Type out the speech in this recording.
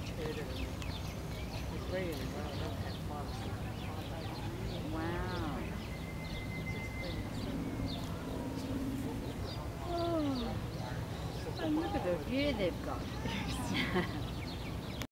huge herder. It's really well. They'll have 5 or 6 Wow. babies. Oh, and look at the view they've got.